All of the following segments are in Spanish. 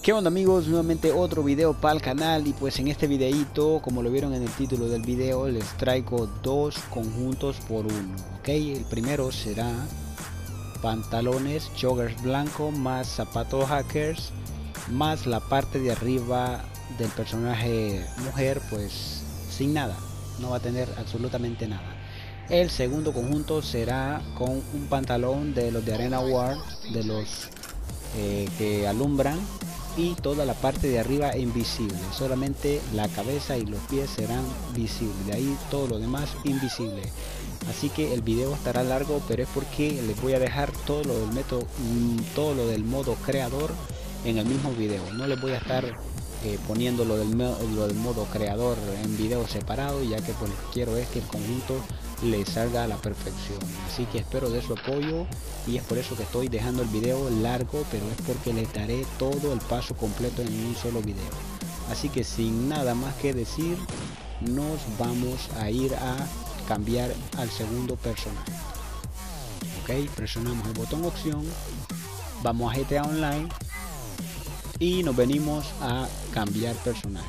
¿Qué onda amigos? Nuevamente otro video para el canal y pues en este videito, como lo vieron en el título del video, les traigo dos conjuntos por uno, ok. El primero será pantalones joggers blanco más zapatos hackers más la parte de arriba del personaje mujer, pues sin nada, no va a tener absolutamente nada. El segundo conjunto será con un pantalón de los de Arena War, de los que alumbran, y toda la parte de arriba invisible, solamente la cabeza y los pies serán visibles, de ahí todo lo demás invisible. Así que el video estará largo, pero es porque les voy a dejar todo lo del método, todo lo del modo creador en el mismo video. No les voy a estar poniendo lo del modo creador en video separado, ya que pues lo que quiero es que el conjunto le salga a la perfección. Así que espero de su apoyo y es por eso que estoy dejando el video largo, pero es porque les daré todo el paso completo en un solo video. Así que sin nada más que decir, nos vamos a ir a cambiar al segundo personaje. Ok, presionamos el botón opción, vamos a GTA Online y nos venimos a cambiar personaje.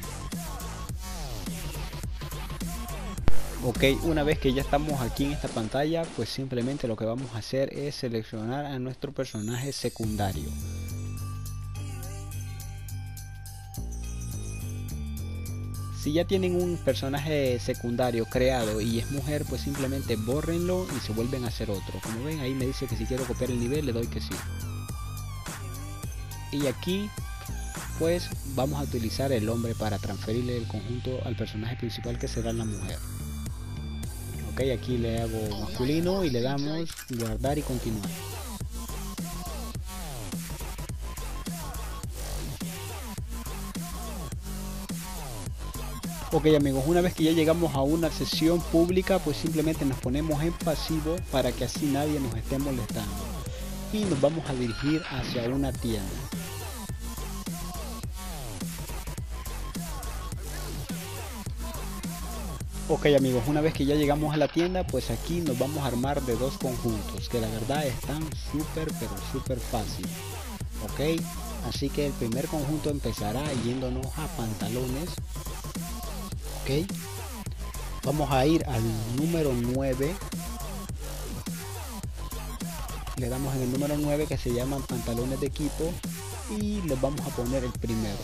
Ok, una vez que ya estamos aquí en esta pantalla, pues simplemente lo que vamos a hacer es seleccionar a nuestro personaje secundario. Si ya tienen un personaje secundario creado y es mujer, pues simplemente bórrenlo y se vuelven a hacer otro. Como ven, ahí me dice que si quiero copiar el nivel, le doy que sí. Y aquí pues vamos a utilizar el hombre para transferirle el conjunto al personaje principal, que será la mujer. Ok, aquí le hago masculino y le damos guardar y continuar. Ok amigos, una vez que ya llegamos a una sesión pública, pues simplemente nos ponemos en pasivo para que así nadie nos esté molestando. Y nos vamos a dirigir hacia una tienda. Ok amigos, una vez que ya llegamos a la tienda, pues aquí nos vamos a armar de dos conjuntos que la verdad están súper pero súper fácil. Ok, así que el primer conjunto empezará yéndonos a pantalones. Ok, vamos a ir al número 9, le damos en el número 9 que se llaman pantalones de equipo y les vamos a poner el primero.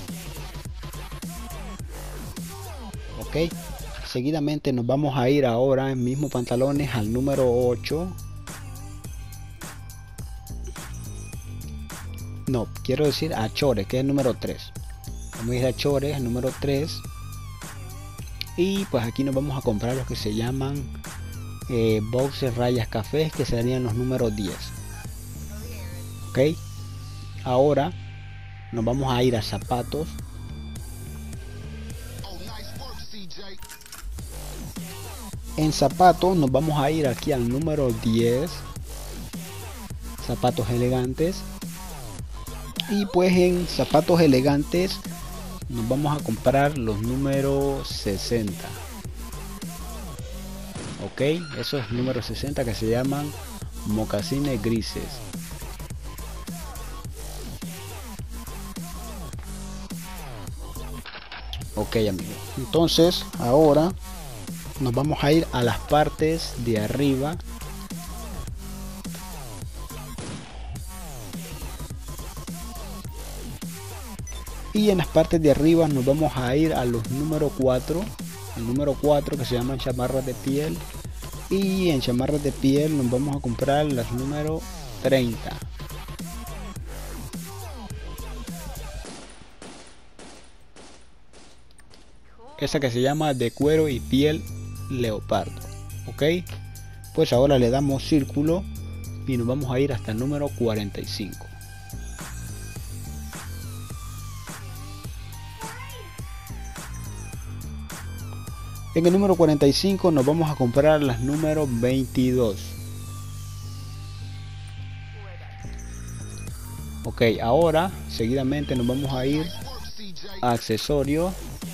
Ok, seguidamente nos vamos a ir ahora en mismo pantalones al número 8. No, quiero decir a chores, que es el número 3. Vamos a ir a chores, el número 3. Y pues aquí nos vamos a comprar los que se llaman boxes rayas cafés, que serían los números 10. Ok, ahora nos vamos a ir a zapatos. En zapatos nos vamos a ir aquí al número 10, zapatos elegantes. Y pues en zapatos elegantes nos vamos a comprar los números 60. Ok, esos números 60 que se llaman mocasines grises. Ok amigos, entonces ahora nos vamos a ir a las partes de arriba. Y en las partes de arriba nos vamos a ir a los número 4, el número 4 que se llaman chamarras de piel. Y en chamarras de piel nos vamos a comprar las número 30. Esa que se llama de cuero y piel leopardo. Ok, pues ahora le damos círculo y nos vamos a ir hasta el número 45. En el número 45 nos vamos a comprar las número 22. Ok, ahora seguidamente nos vamos a ir a accesorios.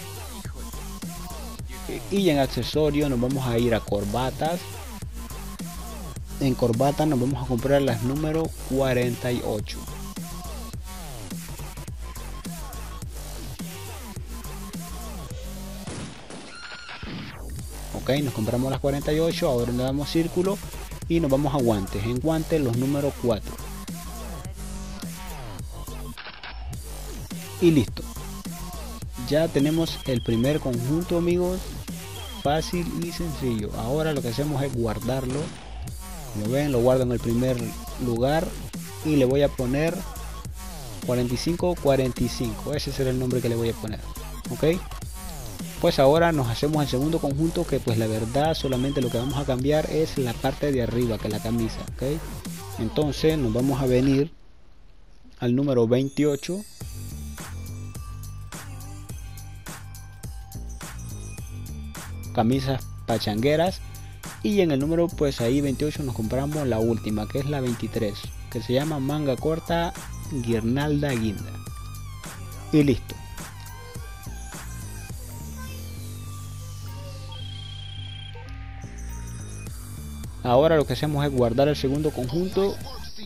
Y en accesorios nos vamos a ir a corbatas. En corbata nos vamos a comprar las número 48. Ok, nos compramos las 48, ahora le damos círculo y nos vamos a guantes. En guantes los números 4. Y listo. Ya tenemos el primer conjunto, amigos. Fácil y sencillo. Ahora lo que hacemos es guardarlo. Como ven, lo guardo en el primer lugar y le voy a poner 4545. Ese será el nombre que le voy a poner. Ok, pues ahora nos hacemos el segundo conjunto, que pues la verdad solamente lo que vamos a cambiar es la parte de arriba, que es la camisa. Ok, entonces nos vamos a venir al número 28. Camisas pachangueras, y en el número pues ahí 28 nos compramos la última, que es la 23, que se llama manga corta guirnalda guinda. Y listo. Ahora lo que hacemos es guardar el segundo conjunto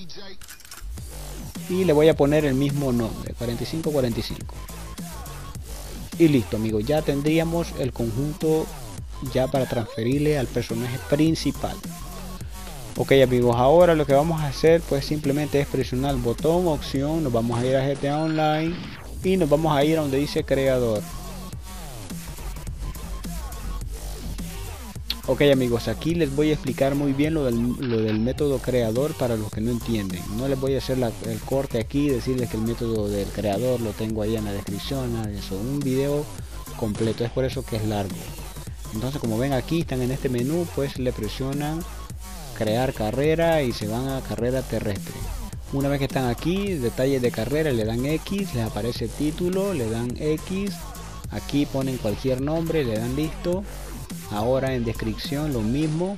y le voy a poner el mismo nombre, 4545. Y listo, amigos, ya tendríamos el conjunto ya para transferirle al personaje principal. Ok, amigos, ahora lo que vamos a hacer pues simplemente es presionar el botón opción, nos vamos a ir a GTA Online y nos vamos a ir a donde dice creador. Ok, amigos, aquí les voy a explicar muy bien lo del método creador para los que no entienden. No les voy a hacer el corte aquí, decirles que el método del creador lo tengo ahí en la descripción, nada de eso, un video completo, es por eso que es largo. Entonces, como ven aquí, están en este menú, pues le presionan crear carrera y se van a carrera terrestre. Una vez que están aquí, detalles de carrera, le dan X, les aparece título, le dan X, aquí ponen cualquier nombre, le dan listo. Ahora en descripción lo mismo.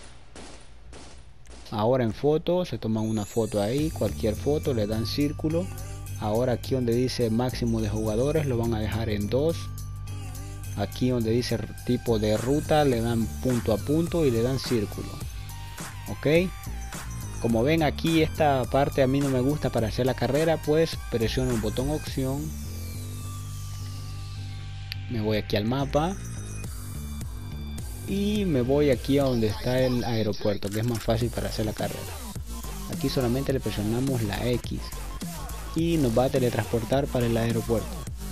Ahora en foto, se toman una foto ahí, cualquier foto, le dan círculo. Ahora aquí donde dice máximo de jugadores lo van a dejar en 2. Aquí donde dice tipo de ruta le dan punto a punto y le dan círculo. Ok, como ven aquí esta parte a mí no me gusta. Para hacer la carrera pues presiono el botón opción, me voy aquí al mapa y me voy aquí a donde está el aeropuerto, que es más fácil para hacer la carrera. Aquí solamente le presionamos la X y nos va a teletransportar para el aeropuerto.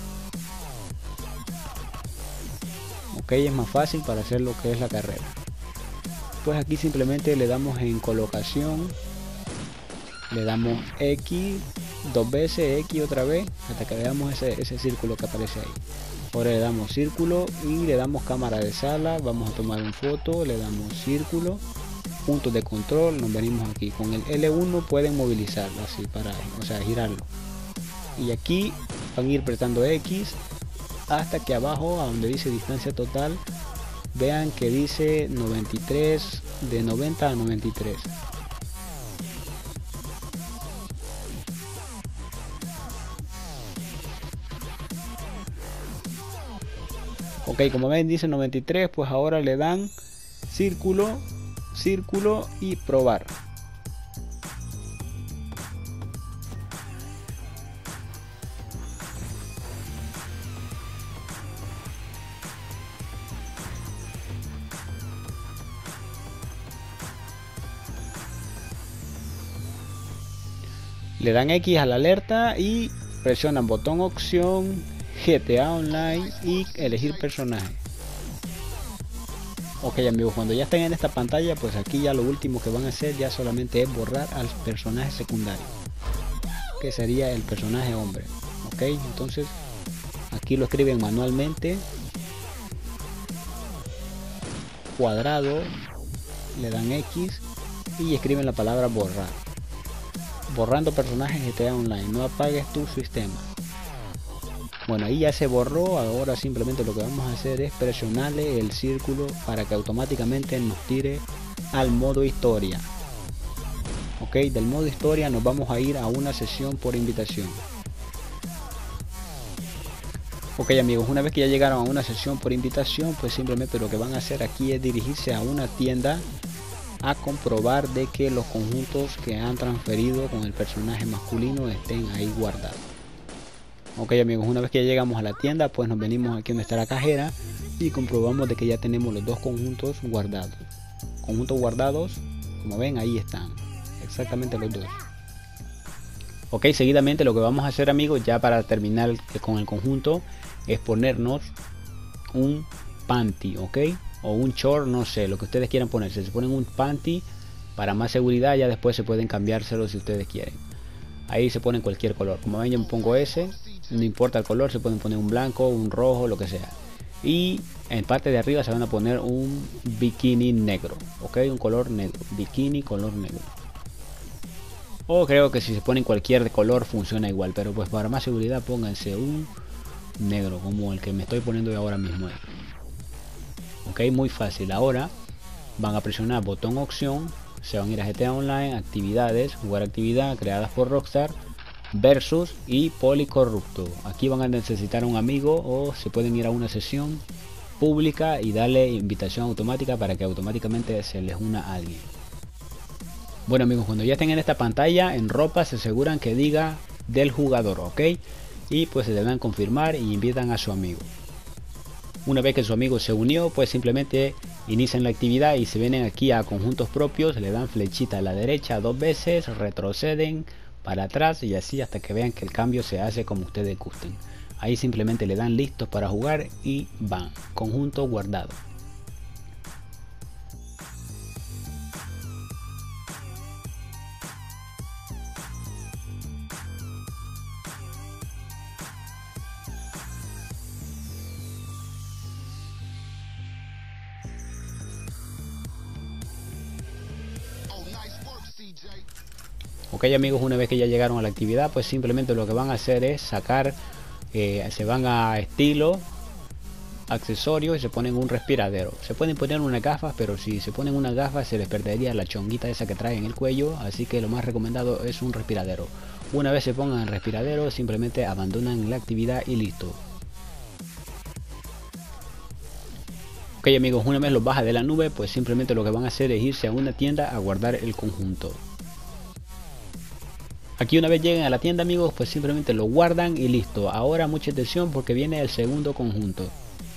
Ok, es más fácil para hacer lo que es la carrera. Pues aquí simplemente le damos en colocación, le damos X dos veces, X otra vez, hasta que veamos ese círculo que aparece ahí. Ahora le damos círculo y le damos cámara de sala, vamos a tomar una foto, le damos círculo, puntos de control, nos venimos aquí. Con el L1 pueden movilizarlo así, para, o sea, girarlo. Y aquí van a ir apretando X hasta que abajo, a donde dice distancia total, vean que dice 93, de 90 a 93. Ok, como ven dice 93, pues ahora le dan círculo, círculo y probar. Le dan X a la alerta y presionan botón opción, GTA Online y elegir personaje. Ok, amigos, cuando ya estén en esta pantalla, pues aquí ya lo último que van a hacer ya solamente es borrar al personaje secundario, que sería el personaje hombre. Ok, entonces aquí lo escriben manualmente, cuadrado, le dan X y escriben la palabra borrar. Borrando personajes GTA Online, no apagues tu sistema. Bueno, ahí ya se borró. Ahora simplemente lo que vamos a hacer es presionarle el círculo para que automáticamente nos tire al modo historia. Ok, del modo historia nos vamos a ir a una sesión por invitación. Ok, amigos, una vez que ya llegaron a una sesión por invitación, pues simplemente lo que van a hacer aquí es dirigirse a una tienda a comprobar de que los conjuntos que han transferido con el personaje masculino estén ahí guardados. Ok, amigos, una vez que ya llegamos a la tienda, pues nos venimos aquí donde está la cajera y comprobamos de que ya tenemos los dos conjuntos guardados. Conjuntos guardados, como ven, ahí están exactamente los dos. Ok, seguidamente lo que vamos a hacer, amigos, ya para terminar con el conjunto, es ponernos un panty, ok, o un short, no sé, lo que ustedes quieran ponerse. Se ponen un panty para más seguridad, ya después se pueden cambiárselo si ustedes quieren. Ahí se ponen cualquier color, como ven yo me pongo ese, no importa el color, se pueden poner un blanco, un rojo, lo que sea. Y en parte de arriba se van a poner un bikini negro, ok, un color negro, bikini color negro. O creo que si se ponen cualquier color funciona igual, pero pues para más seguridad pónganse un negro como el que me estoy poniendo ahora mismo. Ok, muy fácil. Ahora van a presionar botón opción, se van a ir a GTA Online, actividades, jugar actividad creadas por Rockstar, versus y policorrupto. Aquí van a necesitar un amigo o se pueden ir a una sesión pública y darle invitación automática para que automáticamente se les una a alguien. Bueno, amigos, cuando ya estén en esta pantalla, en ropa se aseguran que diga del jugador, ok, y pues se le dan confirmar y invitan a su amigo. Una vez que su amigo se unió, pues simplemente inician la actividad y se vienen aquí a conjuntos propios, le dan flechita a la derecha 2 veces, retroceden para atrás y así hasta que vean que el cambio se hace como ustedes gusten. Ahí simplemente le dan listos para jugar y van, conjunto guardado. Ok, amigos, una vez que ya llegaron a la actividad, pues simplemente lo que van a hacer es sacar, se van a estilo, accesorios y se ponen un respiradero. Se pueden poner unas gafas, pero si se ponen unas gafas se les perdería la chonguita esa que trae en el cuello, así que lo más recomendado es un respiradero. Una vez se pongan el respiradero, simplemente abandonan la actividad y listo. Ok, amigos, una vez los baja de la nube, pues simplemente lo que van a hacer es irse a una tienda a guardar el conjunto. Aquí una vez lleguen a la tienda, amigos, pues simplemente lo guardan y listo. Ahora mucha atención porque viene el segundo conjunto.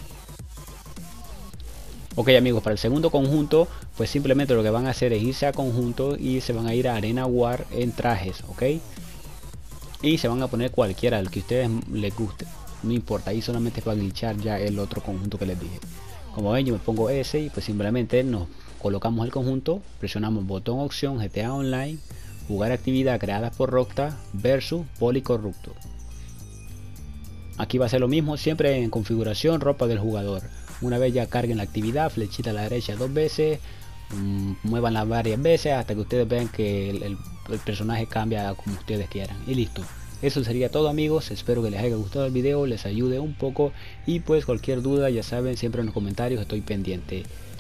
Ok, amigos, para el segundo conjunto, pues simplemente lo que van a hacer es irse a conjunto y se van a ir a Arena War en trajes, ok. Y se van a poner cualquiera, el que a ustedes les guste. No importa, ahí solamente es para glitchar ya el otro conjunto que les dije. Como ven, yo me pongo ese y pues simplemente nos colocamos el conjunto, presionamos botón opción, GTA Online, jugar actividad creada por Rockstar versus policorrupto. Aquí va a ser lo mismo, siempre en configuración ropa del jugador. Una vez ya carguen la actividad, flechita a la derecha 2 veces, muevanla varias veces hasta que ustedes vean que el personaje cambia como ustedes quieran y listo. Eso sería todo, amigos, espero que les haya gustado el video, les ayude un poco y pues cualquier duda ya saben, siempre en los comentarios estoy pendiente.